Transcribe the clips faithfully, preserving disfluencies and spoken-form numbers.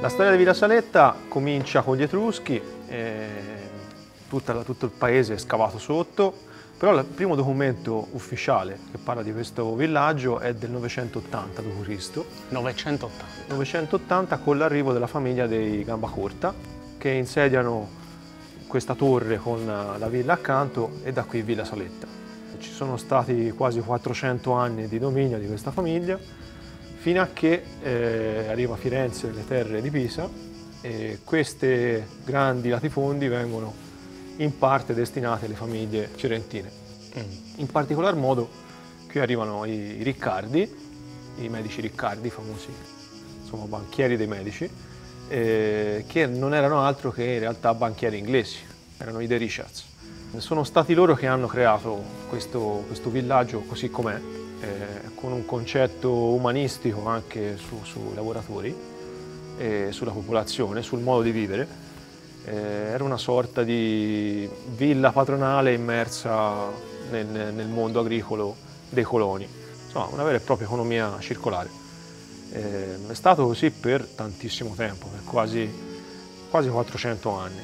La storia di Villa Saletta comincia con gli Etruschi, eh, tutta la, tutto il paese è scavato sotto, però il primo documento ufficiale che parla di questo villaggio è del novecentottanta dopo Cristo. novecentottanta. novecentottanta con l'arrivo della famiglia dei Gambacorta, che insediano questa torre con la villa accanto e da qui Villa Saletta. Ci sono stati quasi quattrocento anni di dominio di questa famiglia, fino a che eh, arriva a Firenze le terre di Pisa e queste grandi latifondi vengono in parte destinate alle famiglie cirentine. Mm. In particolar modo qui arrivano i Riccardi, i medici Riccardi, famosi insomma, banchieri dei medici, eh, che non erano altro che in realtà banchieri inglesi, erano i De Richards. Sono stati loro che hanno creato questo, questo villaggio così com'è, Eh, con un concetto umanistico anche su, sui lavoratori, eh, sulla popolazione, sul modo di vivere. Eh, era una sorta di villa patronale immersa nel, nel mondo agricolo dei coloni, insomma una vera e propria economia circolare. Eh, è stato così per tantissimo tempo, per quasi, quasi quattrocento anni.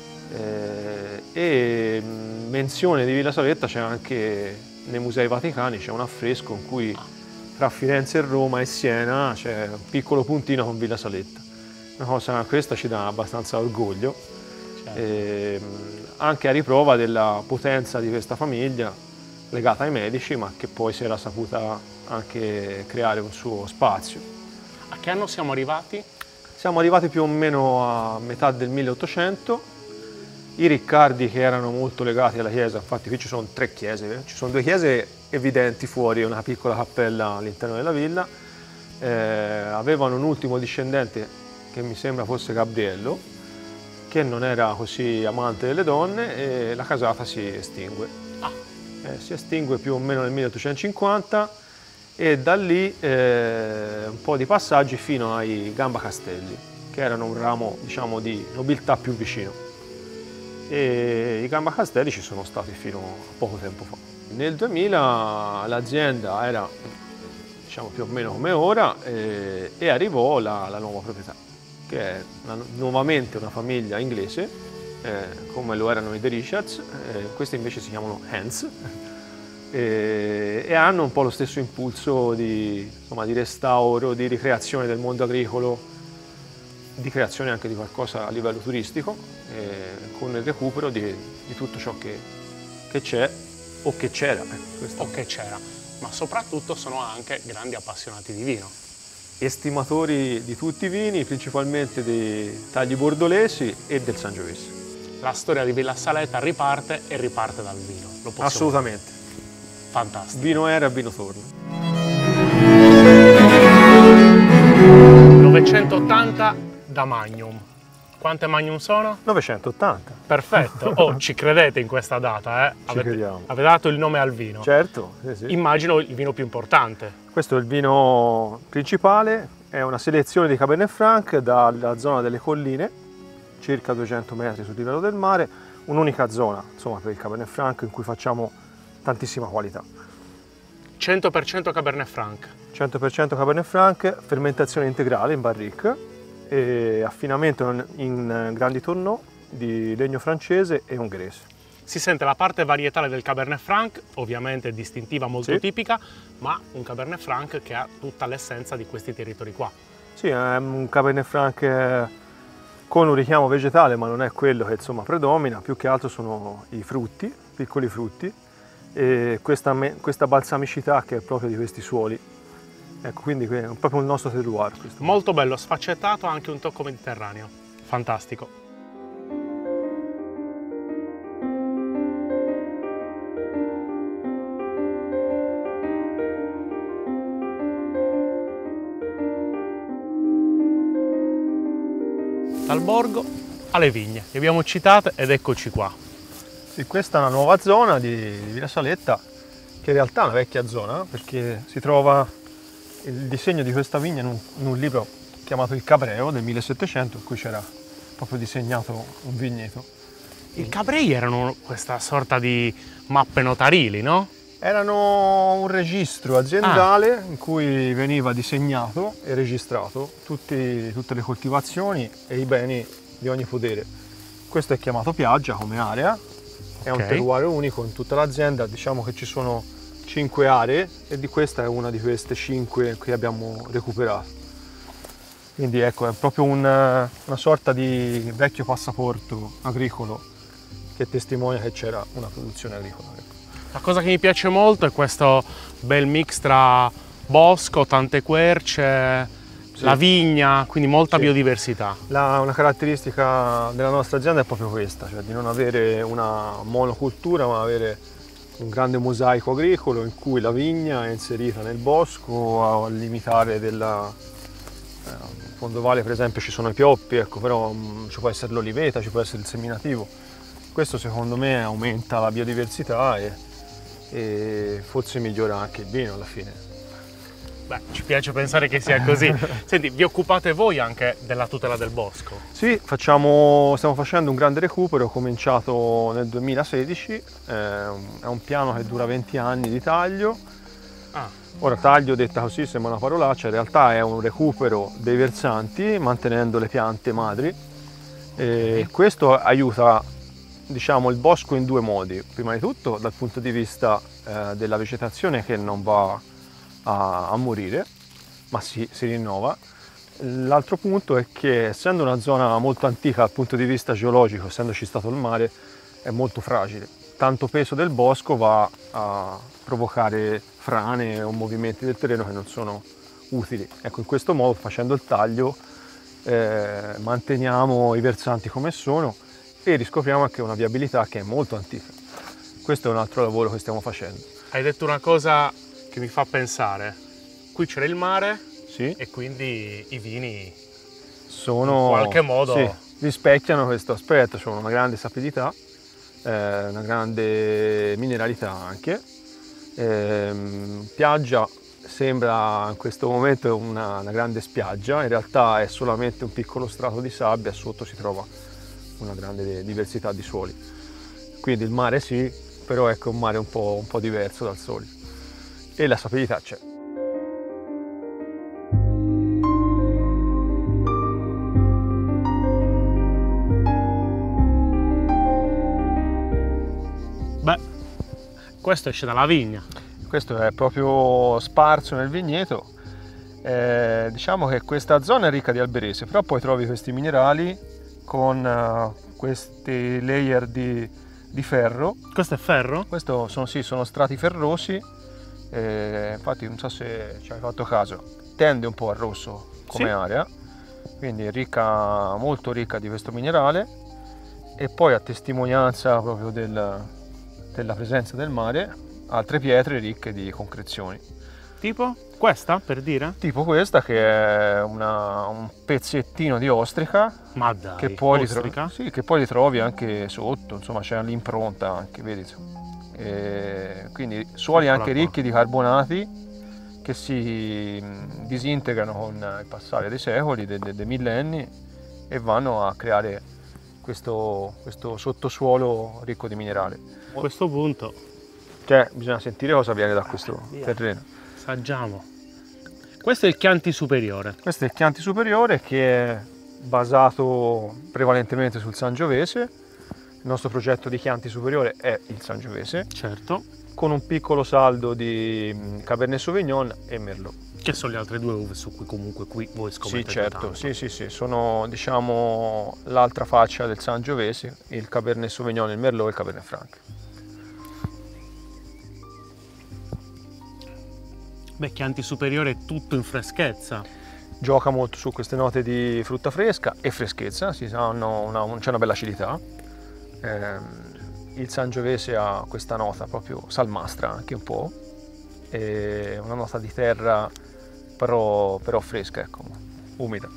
Eh, e menzione di Villa Saletta c'è anche nei Musei Vaticani, c'è un affresco in cui tra Firenze e Roma e Siena c'è un piccolo puntino con Villa Saletta. Una cosa, questa ci dà abbastanza orgoglio, certo. E, anche a riprova della potenza di questa famiglia legata ai medici, ma che poi si era saputa anche creare un suo spazio. A che anno siamo arrivati? Siamo arrivati più o meno a metà del milleottocento. I Riccardi, che erano molto legati alla chiesa, infatti qui ci sono tre chiese, ci sono due chiese evidenti fuori, una piccola cappella all'interno della villa, eh, avevano un ultimo discendente che mi sembra fosse Gabriello, che non era così amante delle donne e la casata si estingue. Ah. Eh, si estingue più o meno nel milleottocentocinquanta e da lì eh, un po' di passaggi fino ai Gambacastelli, che erano un ramo, diciamo, di nobiltà più vicino. E i Gambacastelli ci sono stati fino a poco tempo fa. Nel duemila l'azienda era, diciamo, più o meno come ora e, e arrivò la, la nuova proprietà, che è una, nuovamente una famiglia inglese, eh, come lo erano i De Richards, eh, questi invece si chiamano Hans, e, e hanno un po' lo stesso impulso di, insomma, di restauro, di ricreazione del mondo agricolo, di creazione anche di qualcosa a livello turistico, eh, con il recupero di, di tutto ciò che c'è o che c'era. Eh, o che c'era, ma soprattutto sono anche grandi appassionati di vino. Estimatori di tutti i vini, principalmente dei tagli bordolesi e del Sangiovese. La storia di Villa Saletta riparte e riparte dal vino. Lo Assolutamente. Dire. Fantastico. Vino era e vino torna. novecentottanta da Magnum. Quante Magnum sono? novecentottanta. Perfetto. Oh, ci credete in questa data, eh? Ci avete, crediamo. Avete dato il nome al vino. Certo, sì, sì. Immagino il vino più importante. Questo è il vino principale, è una selezione di Cabernet Franc dalla zona delle colline, circa duecento metri sul livello del mare, un'unica zona, insomma, per il Cabernet Franc in cui facciamo tantissima qualità. cento per cento Cabernet Franc. cento per cento Cabernet Franc, fermentazione integrale in barrique e affinamento in grandi tonneau di legno francese e ungherese. Si sente la parte varietale del Cabernet Franc, ovviamente distintiva, molto sì. tipica, ma un Cabernet Franc che ha tutta l'essenza di questi territori qua. Sì, è un Cabernet Franc con un richiamo vegetale, ma non è quello che insomma predomina, più che altro sono i frutti, piccoli frutti, e questa, questa balsamicità che è proprio di questi suoli. Ecco, quindi è proprio il nostro terroir. Questo. Molto bello, sfaccettato, anche un tocco mediterraneo. Fantastico. Dal borgo alle vigne, le abbiamo citate ed eccoci qua. Sì, questa è una nuova zona di, di Villa Saletta, che in realtà è una vecchia zona, perché si trova il disegno di questa vigna in un, in un libro chiamato Il Cabreo del millesettecento, in cui c'era proprio disegnato un vigneto. I cabrei erano questa sorta di mappe notarili, no? Erano un registro aziendale ah. in cui veniva disegnato e registrato tutti, tutte le coltivazioni e i beni di ogni podere. Questo è chiamato piaggia come area, è okay. un terroir unico in tutta l'azienda, diciamo che ci sono cinque aree e di questa è una di queste cinque che abbiamo recuperato. Quindi ecco, è proprio un, una sorta di vecchio passaporto agricolo che testimonia che c'era una produzione agricola. Ecco. La cosa che mi piace molto è questo bel mix tra bosco, tante querce, sì. la vigna, quindi molta sì. biodiversità. La, una caratteristica della nostra azienda è proprio questa, cioè di non avere una monocultura ma avere un grande mosaico agricolo in cui la vigna è inserita nel bosco a limitare della eh, fondovalle, per esempio ci sono i pioppi, ecco, però mh, ci può essere l'oliveta, ci può essere il seminativo. Questo secondo me aumenta la biodiversità e e forse migliora anche il vino alla fine. Beh, ci piace pensare che sia così. Senti, vi occupate voi anche della tutela del bosco? Sì, facciamo, stiamo facendo un grande recupero, cominciato nel duemilasedici, eh, è un piano che dura venti anni di taglio. Ah. Ora, taglio detta così sembra una parolaccia, in realtà è un recupero dei versanti mantenendo le piante madri. E okay. Questo aiuta, diciamo, il bosco in due modi. Prima di tutto dal punto di vista eh, della vegetazione che non va a, a morire, ma si, si rinnova. L'altro punto è che essendo una zona molto antica dal punto di vista geologico, essendoci stato il mare, è molto fragile. Tanto peso del bosco va a provocare frane o movimenti del terreno che non sono utili. Ecco, in questo modo, facendo il taglio, eh, manteniamo i versanti come sono e riscopriamo anche una viabilità che è molto antica. Questo è un altro lavoro che stiamo facendo. Hai detto una cosa che mi fa pensare. Qui c'era il mare sì. e quindi i vini sono, in qualche modo sì, rispecchiano questo aspetto, sono una grande sapidità, eh, una grande mineralità anche. Eh, piaggia sembra in questo momento una, una grande spiaggia, in realtà è solamente un piccolo strato di sabbia, sotto si trova una grande diversità di suoli. Quindi il mare sì, però ecco un mare un po', un po' diverso dal solito. E la sapidità c'è. Beh, questo esce dalla vigna. Questo è proprio sparso nel vigneto. Eh, diciamo che questa zona è ricca di alberese, però poi trovi questi minerali con uh, questi layer di, di ferro. Questo è ferro? Questo sono, sì, sono strati ferrosi, eh, infatti non so se ci hai fatto caso, tende un po' al rosso come sì. area, quindi è ricca, molto ricca di questo minerale, e poi a testimonianza proprio del, della presenza del mare, altre pietre ricche di concrezioni. Tipo? Questa, per dire? Tipo questa, che è una, un pezzettino di ostrica. Ma dai, che poi ostrica? Ritrovi, sì, che poi ritrovi anche sotto, insomma c'è l'impronta anche, vedi. E quindi suoli Eccola anche qua. ricchi di carbonati che si disintegrano con il passare dei secoli, dei, dei millenni, e vanno a creare questo, questo sottosuolo ricco di minerale. A questo punto cioè, bisogna sentire cosa viene da questo Via. terreno. Assaggiamo. Questo è il Chianti Superiore. Questo è il Chianti Superiore, che è basato prevalentemente sul Sangiovese. Il nostro progetto di Chianti Superiore è il Sangiovese. Certo. Con un piccolo saldo di Cabernet Sauvignon e Merlot. Che sono le altre due uve su cui comunque qui voi scommettete Sì, certo, tanto. sì, sì, sì, sono, diciamo, l'altra faccia del Sangiovese, il Cabernet Sauvignon, il Merlot e il Cabernet Franc. Beh, Chianti Superiore è tutto in freschezza. Gioca molto su queste note di frutta fresca e freschezza, si hanno una, un, c'è una bella acidità. Eh, il Sangiovese ha questa nota proprio salmastra anche un po', e una nota di terra però, però fresca, ecco, umida.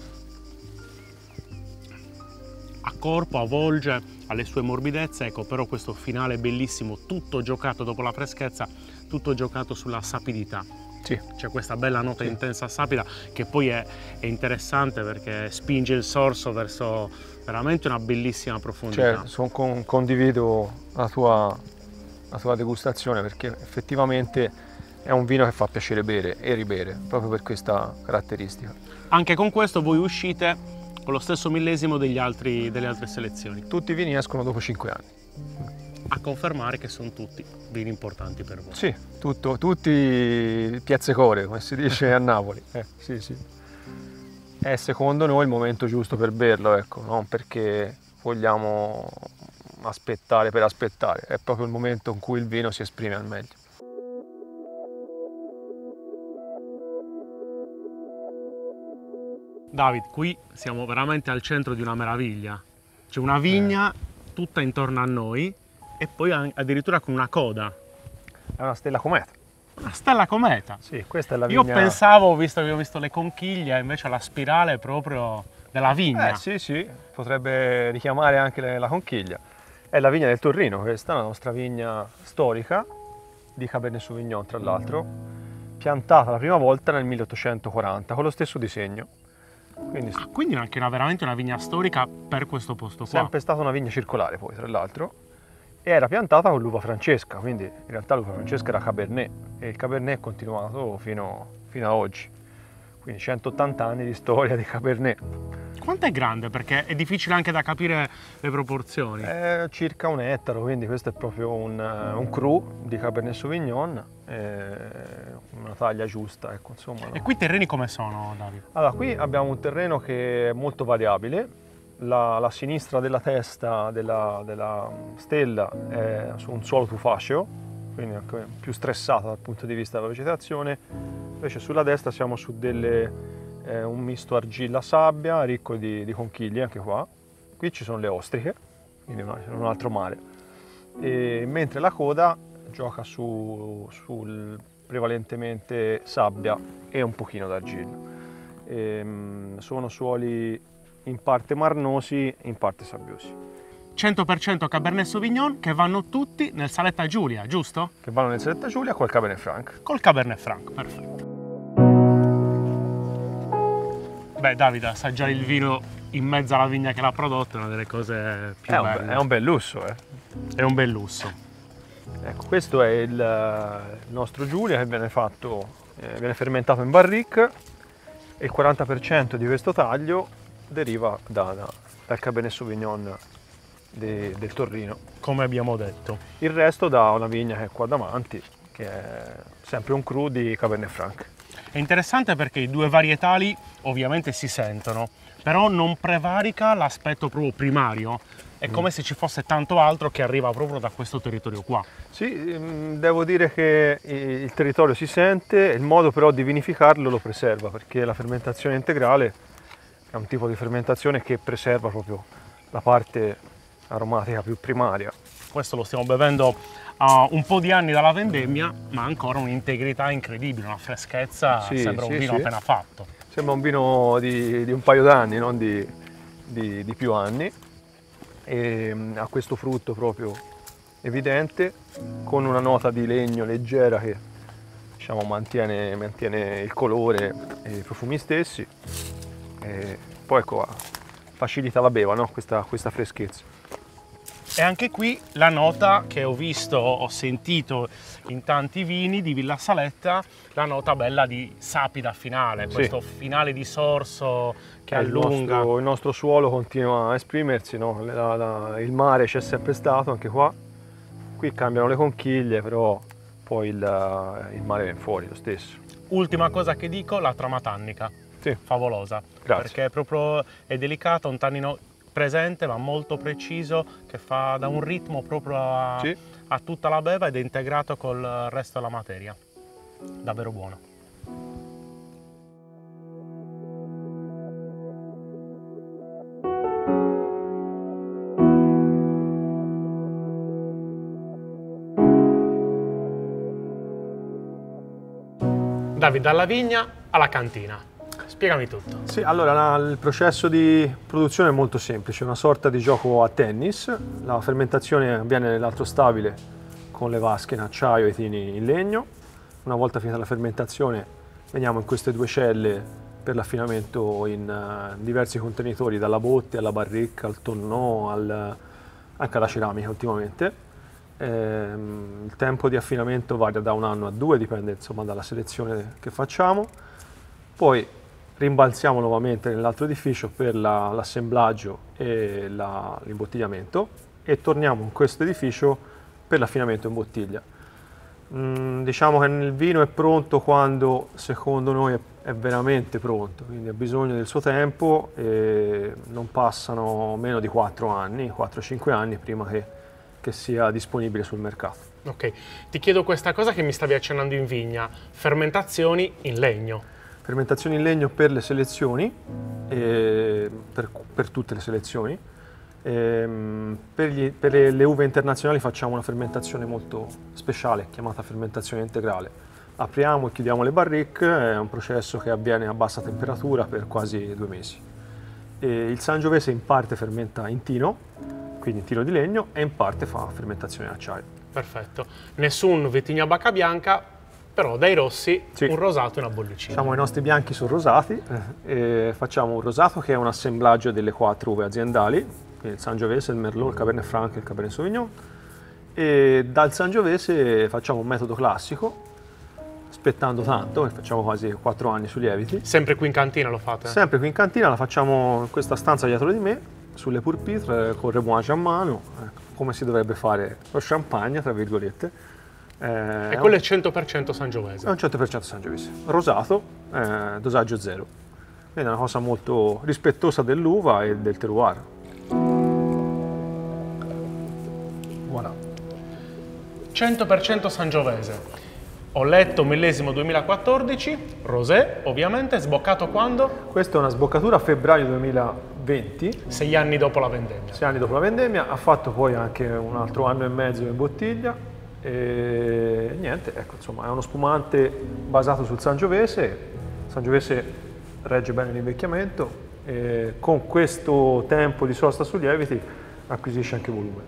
A corpo, avvolge, alle sue morbidezze, ecco, però questo finale bellissimo, tutto giocato dopo la freschezza, tutto giocato sulla sapidità. Sì. C'è questa bella nota sì. intensa sapida che poi è, è interessante perché spinge il sorso verso veramente una bellissima profondità. Cioè, son, con, condivido la tua, la tua degustazione, perché effettivamente è un vino che fa piacere bere e ribere, proprio per questa caratteristica. Anche con questo voi uscite con lo stesso millesimo degli altri, delle altre selezioni. Tutti i vini escono dopo cinque anni. A confermare che sono tutti vini importanti per voi. Sì, tutto, tutti piazzecore, come si dice a Napoli. Eh, sì, sì. È secondo noi il momento giusto per berlo, ecco, non perché vogliamo aspettare per aspettare, è proprio il momento in cui il vino si esprime al meglio. David, qui siamo veramente al centro di una meraviglia. C'è una vigna eh. tutta intorno a noi e poi addirittura con una coda. È una stella cometa. Una stella cometa? Sì, questa è la vigna. Io pensavo, visto che ho visto le conchiglie, invece la spirale proprio della vigna. Eh sì, sì, potrebbe richiamare anche la conchiglia. È la vigna del Torrino, questa è la nostra vigna storica di Cabernet Sauvignon, tra l'altro, piantata la prima volta nel milleottocentoquaranta con lo stesso disegno. Quindi, ah, quindi anche una, veramente una vigna storica per questo posto qua. Sempre stata una vigna circolare poi, tra l'altro, e era piantata con l'uva francesca, quindi in realtà l'uva francesca era Cabernet e il Cabernet è continuato fino, fino a oggi. Quindi centottanta anni di storia di Cabernet. Quanto è grande? Perché è difficile anche da capire le proporzioni. È circa un ettaro, quindi questo è proprio un, un cru di Cabernet Sauvignon, una taglia giusta, ecco, insomma. No? E qui i terreni come sono, Davide? Allora, qui abbiamo un terreno che è molto variabile. La, la sinistra della testa della, della stella è su un suolo tufaceo, quindi anche più stressata dal punto di vista della vegetazione. Invece sulla destra siamo su delle, eh, un misto argilla-sabbia ricco di, di conchiglie, anche qua. Qui ci sono le ostriche, quindi un altro mare. E, mentre la coda gioca su, sul prevalentemente sabbia e un pochino d'argilla. E, sono suoli in parte marnosi, in parte sabbiosi. cento per cento Cabernet Sauvignon che vanno tutti nel Saletta Giulia, giusto? Che vanno nel Saletta Giulia col Cabernet Franc. Col Cabernet Franc, perfetto. Beh, Davide, assaggiare il vino in mezzo alla vigna che l'ha prodotto è una delle cose più è belle. Un, è un bel lusso, eh. È un bel lusso. Ecco, questo è il, il nostro Giulia che viene fatto, eh, viene fermentato in barrique e il quaranta per cento di questo taglio deriva da, da, dal Cabernet Sauvignon de, del Torrino. Come abbiamo detto. Il resto da una vigna che è qua davanti, che è sempre un cru di Cabernet Franc. È interessante perché i due varietali ovviamente si sentono, però non prevarica l'aspetto proprio primario. È mm. come se ci fosse tanto altro che arriva proprio da questo territorio qua. Sì, devo dire che il territorio si sente, il modo però di vinificarlo lo preserva, perché la fermentazione integrale è un tipo di fermentazione che preserva proprio la parte aromatica più primaria. Questo lo stiamo bevendo a un po' di anni dalla vendemmia, ma ancora un'integrità incredibile, una freschezza, sì, sembra sì, un vino sì. appena fatto. Sembra un vino di, di un paio d'anni, non di, di, di più anni, e ha questo frutto proprio evidente, con una nota di legno leggera che diciamo, mantiene, mantiene il colore e i profumi stessi. E poi ecco, facilita la beva, no? questa, questa freschezza. E anche qui la nota che ho visto, ho sentito in tanti vini di Villa Saletta, la nota bella di sapida finale, sì. questo finale di sorso che eh, allunga. Il nostro, il nostro suolo continua a esprimersi, no? la, la, il mare c'è sempre stato anche qua, qui cambiano le conchiglie, però poi il, il mare viene fuori lo stesso. Ultima cosa che dico, la trama tannica. Sì. Favolosa. Grazie. Perché è proprio è delicata, un tannino presente ma molto preciso che fa da un ritmo proprio a, sì. a tutta la beva ed è integrato col resto della materia. Davvero buono. Davide, dalla vigna alla cantina. Spiegami tutto. Sì, allora il processo di produzione è molto semplice, è una sorta di gioco a tennis. La fermentazione avviene nell'altro stabile con le vasche in acciaio e i tini in legno. Una volta finita la fermentazione veniamo in queste due celle per l'affinamento in uh, diversi contenitori, dalla botte alla barricca, al tonneau, al, anche alla ceramica ultimamente. Ehm, il tempo di affinamento varia da un anno a due, dipende insomma dalla selezione che facciamo. Poi rimbalziamo nuovamente nell'altro edificio per la, l'assemblaggio e la, l'imbottigliamento e torniamo in questo edificio per l'affinamento in bottiglia. Mm, diciamo che il vino è pronto quando secondo noi è, è veramente pronto, quindi ha bisogno del suo tempo e non passano meno di quattro anni, quattro cinque anni prima che, che sia disponibile sul mercato. Ok, ti chiedo questa cosa che mi stavi accennando in vigna, fermentazioni in legno. Fermentazioni in legno per le selezioni, eh, per, per tutte le selezioni. Eh, per, gli, per le, le uve internazionali facciamo una fermentazione molto speciale, chiamata fermentazione integrale. Apriamo e chiudiamo le barrique, è un processo che avviene a bassa temperatura per quasi due mesi. E il Sangiovese in parte fermenta in tino, quindi in tino di legno, e in parte fa fermentazione in acciaio. Perfetto. Nessun vitigno a bacca bianca, però dai rossi sì. Un rosato e una bollicina. Diciamo, i nostri bianchi sono rosati, eh, facciamo un rosato che è un assemblaggio delle quattro uve aziendali, il Sangiovese, il Merlot, il Cabernet Franc e il Cabernet Sauvignon, e dal Sangiovese facciamo un metodo classico, aspettando tanto, che facciamo quasi quattro anni sui lieviti. Sempre qui in cantina lo fate? Sempre qui in cantina, la facciamo in questa stanza dietro di me, sulle purpitre, con remouage a mano, ecco, come si dovrebbe fare lo champagne, tra virgolette. Eh, e quello è cento per cento Sangiovese? È un cento per cento Sangiovese, rosato, eh, dosaggio zero. Quindi è una cosa molto rispettosa dell'uva e del terroir. Voilà. cento per cento Sangiovese. Ho letto millesimo duemilaquattordici, rosé, ovviamente, sboccato quando? Questa è una sboccatura a febbraio duemilaventi. Sei anni dopo la vendemmia. Sei anni dopo la vendemmia, ha fatto poi anche un altro anno e mezzo in bottiglia. E niente, ecco, insomma, è uno spumante basato sul Sangiovese. Il Sangiovese regge bene l'invecchiamento e con questo tempo di sosta sui lieviti acquisisce anche volume.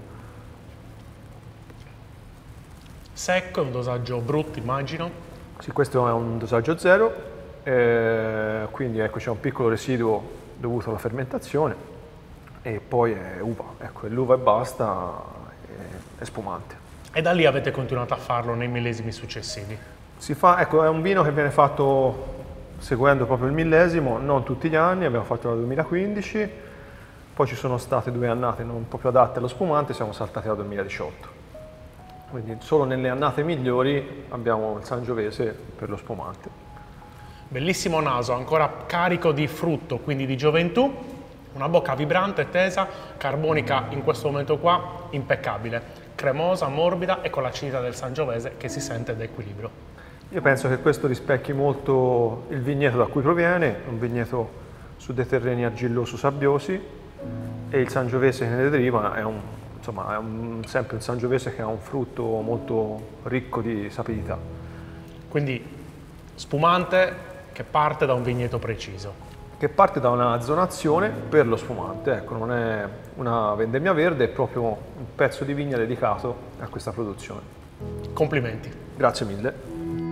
Secco, è un dosaggio brutto, immagino. Sì, questo è un dosaggio zero, eh, quindi ecco, c'è un piccolo residuo dovuto alla fermentazione e poi è uva, ecco, l'uva e basta, è, è spumante. E da lì avete continuato a farlo nei millesimi successivi? Si fa, ecco, è un vino che viene fatto seguendo proprio il millesimo, non tutti gli anni, abbiamo fatto nel duemilaquindici, poi ci sono state due annate non proprio adatte allo spumante, siamo saltati al duemiladiciotto. Quindi solo nelle annate migliori abbiamo il Sangiovese per lo spumante. Bellissimo naso, ancora carico di frutto, quindi di gioventù, una bocca vibrante, tesa, carbonica in questo momento qua, impeccabile. Cremosa, morbida e con l'acidità del Sangiovese che si sente d'equilibrio. Io penso che questo rispecchi molto il vigneto da cui proviene, un vigneto su dei terreni argilloso-sabbiosi, e il Sangiovese che ne deriva è, un, insomma, è un, sempre un Sangiovese che ha un frutto molto ricco di sapidità. Quindi spumante che parte da un vigneto preciso. Che parte da una zonazione per lo spumante, ecco, non è una vendemmia verde, è proprio un pezzo di vigna dedicato a questa produzione. Complimenti. Grazie mille.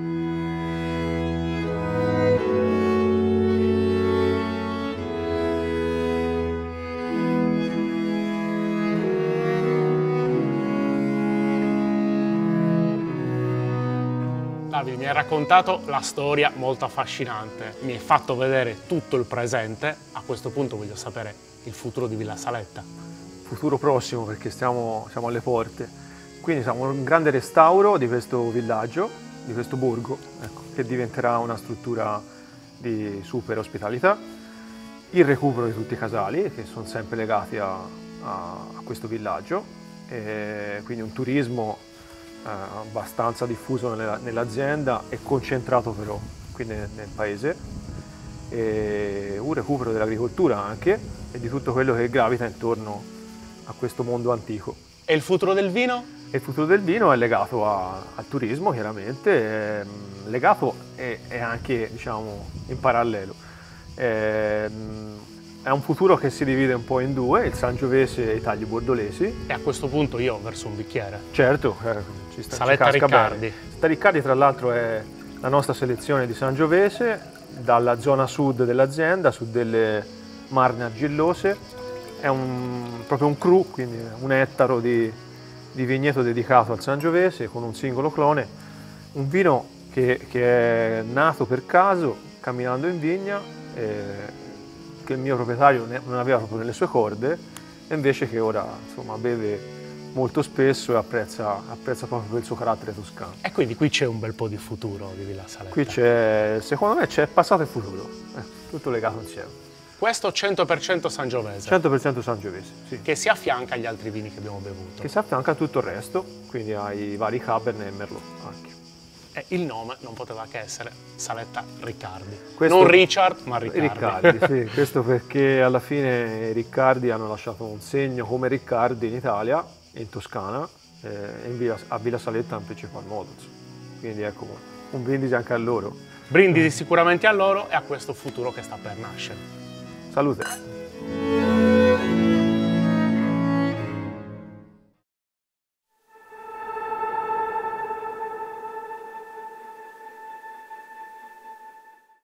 Davide, mi hai raccontato la storia molto affascinante, mi hai fatto vedere tutto il presente, a questo punto voglio sapere il futuro di Villa Saletta. Futuro prossimo, perché stiamo, siamo alle porte. Quindi siamo un grande restauro di questo villaggio, di questo borgo, ecco, che diventerà una struttura di super ospitalità, il recupero di tutti i casali che sono sempre legati a, a, a questo villaggio, e quindi un turismo Eh, abbastanza diffuso nell'azienda e concentrato però qui nel, nel paese, e un recupero dell'agricoltura anche e di tutto quello che gravita intorno a questo mondo antico. E il futuro del vino? E il futuro del vino è legato a, al turismo, chiaramente, è legato e, e anche, diciamo, in parallelo. È, È un futuro che si divide un po' in due, il Sangiovese e i tagli bordolesi. E a questo punto io verso un bicchiere. Certo, eh, ci sta, Saletta ci casca Riccardi. Bene. Saletta Riccardi, tra l'altro, è la nostra selezione di Sangiovese, dalla zona sud dell'azienda, su delle marne argillose. È un, proprio un cru, quindi un ettaro di, di vigneto dedicato al Sangiovese con un singolo clone, un vino che, che è nato per caso camminando in vigna, eh, che il mio proprietario non aveva proprio nelle sue corde, e invece che ora insomma beve molto spesso e apprezza, apprezza proprio per il suo carattere toscano. E quindi qui c'è un bel po' di futuro di Villa Saletta. Qui c'è, secondo me c'è passato e futuro, eh, tutto legato insieme. Questo cento per cento Sangiovese. cento per cento Sangiovese, sì. Che si affianca agli altri vini che abbiamo bevuto. Che si affianca a tutto il resto, quindi ai vari Cabernet e Merlot anche. E il nome non poteva che essere Saletta Riccardi. Questo, non Richard, ma Riccardi. Riccardi, sì, questo perché alla fine i Riccardi hanno lasciato un segno come Riccardi in Italia, in Toscana, eh, in Villa, a Villa Saletta in principal modo. Insomma. Quindi ecco, un brindisi anche a loro. Brindisi sicuramente a loro e a questo futuro che sta per nascere. Salute!